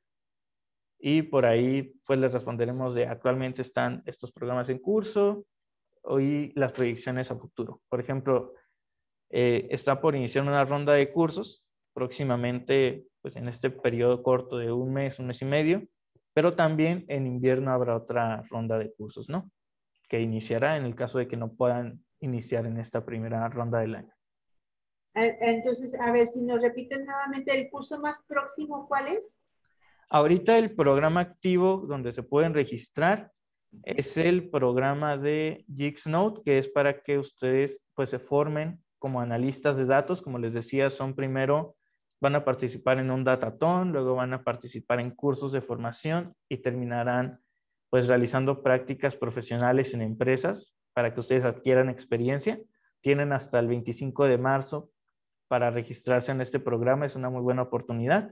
y por ahí pues les responderemos de actualmente están estos programas en curso y las proyecciones a futuro. Por ejemplo, eh, está por iniciar una ronda de cursos próximamente, pues en este periodo corto de un mes, un mes y medio, pero también en invierno habrá otra ronda de cursos, ¿no? Que iniciará en el caso de que no puedan iniciar en esta primera ronda del año. Entonces, a ver, si nos repiten nuevamente el curso más próximo, ¿cuál es? Ahorita el programa activo donde se pueden registrar es el programa de Gixnote, que es para que ustedes pues se formen como analistas de datos. Como les decía, son primero, van a participar en un datatón, luego van a participar en cursos de formación y terminarán pues realizando prácticas profesionales en empresas para que ustedes adquieran experiencia. Tienen hasta el veinticinco de marzo para registrarse en este programa, es una muy buena oportunidad.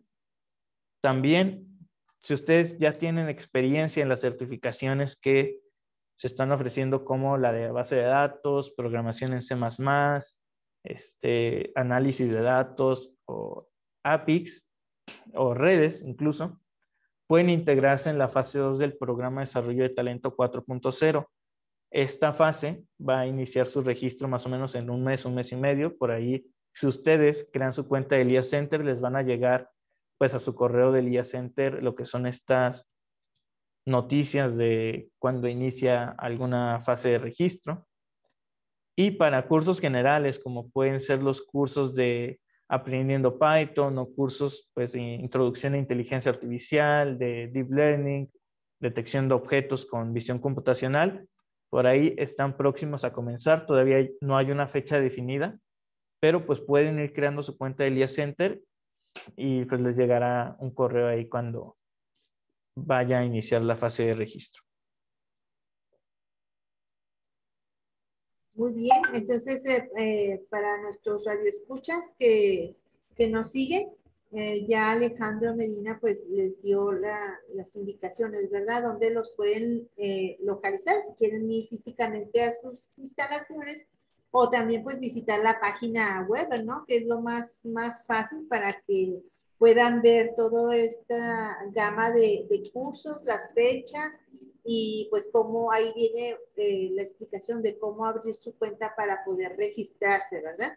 También, si ustedes ya tienen experiencia en las certificaciones que se están ofreciendo como la de base de datos, programación en C más más, este, análisis de datos o A P I Cs o redes incluso, pueden integrarse en la fase dos del programa de desarrollo de talento cuatro punto cero. Esta fase va a iniciar su registro más o menos en un mes, un mes y medio. Por ahí, si ustedes crean su cuenta del I A Center, les van a llegar pues a su correo del I A Center lo que son estas noticias de cuando inicia alguna fase de registro. Y para cursos generales, como pueden ser los cursos de aprendiendo Python o cursos pues, de introducción a inteligencia artificial, de deep learning, detección de objetos con visión computacional, por ahí están próximos a comenzar. Todavía no hay una fecha definida, pero pues pueden ir creando su cuenta del I A Center y pues les llegará un correo ahí cuando vaya a iniciar la fase de registro. Muy bien, entonces eh, eh, para nuestros radioescuchas que, que nos siguen, eh, ya Alejandro Medina pues les dio la, las indicaciones, ¿verdad? Donde los pueden eh, localizar si quieren ir físicamente a sus instalaciones o también pues visitar la página web, ¿no? Que es lo más, más fácil para que puedan ver toda esta gama de, de cursos, las fechas, y pues cómo ahí viene eh, la explicación de cómo abrir su cuenta para poder registrarse, ¿verdad?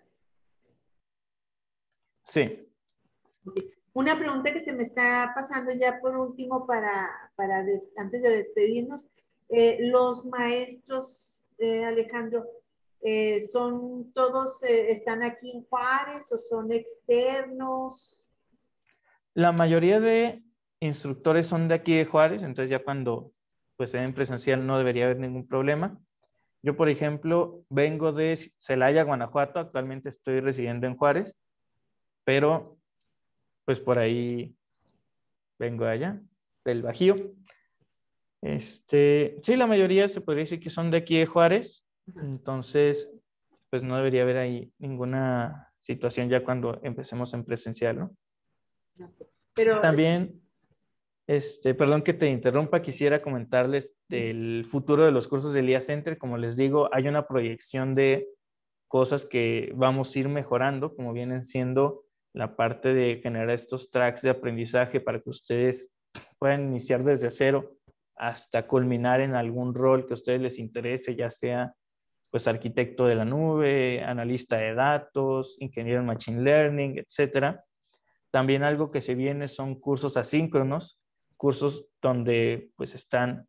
Sí. Una pregunta que se me está pasando ya por último para, para des, antes de despedirnos, eh, los maestros, eh, Alejandro, eh, ¿son todos, eh, están aquí en Juárez o son externos? La mayoría de instructores son de aquí de Juárez, entonces ya cuando pues en presencial no debería haber ningún problema. Yo, por ejemplo, vengo de Celaya, Guanajuato, actualmente estoy residiendo en Juárez, pero pues por ahí vengo de allá, del Bajío. Este, sí, la mayoría se podría decir que son de aquí de Juárez, entonces pues no debería haber ahí ninguna situación ya cuando empecemos en presencial, ¿no? Pero también, este, perdón que te interrumpa, quisiera comentarles del futuro de los cursos del I A Center. Como les digo, hay una proyección de cosas que vamos a ir mejorando, como vienen siendo la parte de generar estos tracks de aprendizaje para que ustedes puedan iniciar desde cero hasta culminar en algún rol que a ustedes les interese, ya sea pues arquitecto de la nube, analista de datos, ingeniero en machine learning, etcétera. También algo que se viene son cursos asíncronos, cursos donde pues están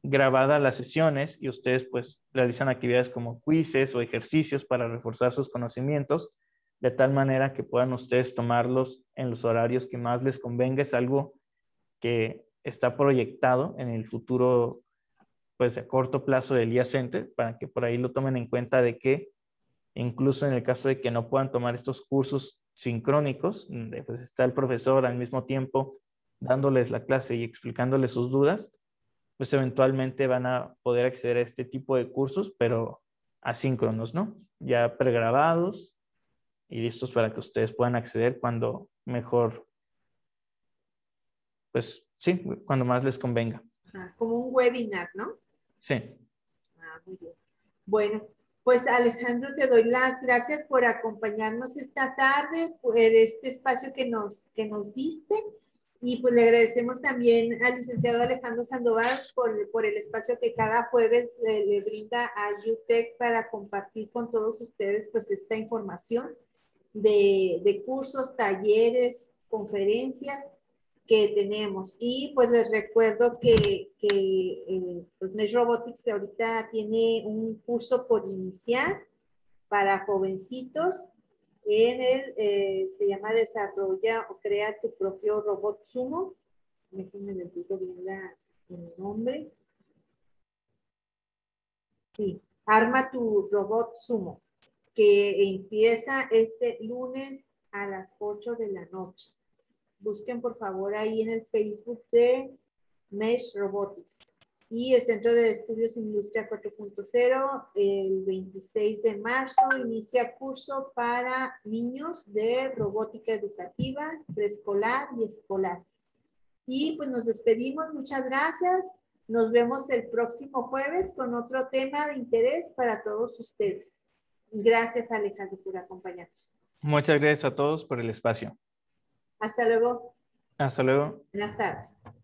grabada las sesiones y ustedes pues realizan actividades como quizzes o ejercicios para reforzar sus conocimientos, de tal manera que puedan ustedes tomarlos en los horarios que más les convenga. Es algo que está proyectado en el futuro, pues a corto plazo del I A Center, para que por ahí lo tomen en cuenta, de que incluso en el caso de que no puedan tomar estos cursos sincrónicos, donde pues está el profesor al mismo tiempo dándoles la clase y explicándoles sus dudas, pues eventualmente van a poder acceder a este tipo de cursos, pero asíncronos, ¿no? Ya pregrabados y listos para que ustedes puedan acceder cuando mejor, pues sí, cuando más les convenga. Ah, como un webinar, ¿no? Sí. Ah, muy bien. Bueno, pues Alejandro, te doy las gracias por acompañarnos esta tarde, por este espacio que nos, que nos diste. Y pues le agradecemos también al licenciado Alejandro Sandoval por, por el espacio que cada jueves eh, le brinda a UTEC para compartir con todos ustedes pues esta información de, de cursos, talleres, conferencias que tenemos. Y pues les recuerdo que, que eh, pues Mesh Robotics ahorita tiene un curso por iniciar para jovencitos en el, eh, se llama Desarrolla o Crea tu propio robot sumo. Déjenme les digo bien la, el nombre. Sí, Arma tu robot sumo, que empieza este lunes a las ocho de la noche. Busquen por favor ahí en el Facebook de Mesh Robotics. Y el Centro de Estudios Industria cuatro punto cero, el veintiséis de marzo, inicia curso para niños de robótica educativa, preescolar y escolar. Y pues nos despedimos, muchas gracias. Nos vemos el próximo jueves con otro tema de interés para todos ustedes. Gracias, Alejandro, por acompañarnos. Muchas gracias a todos por el espacio. Hasta luego. Hasta luego. Buenas tardes.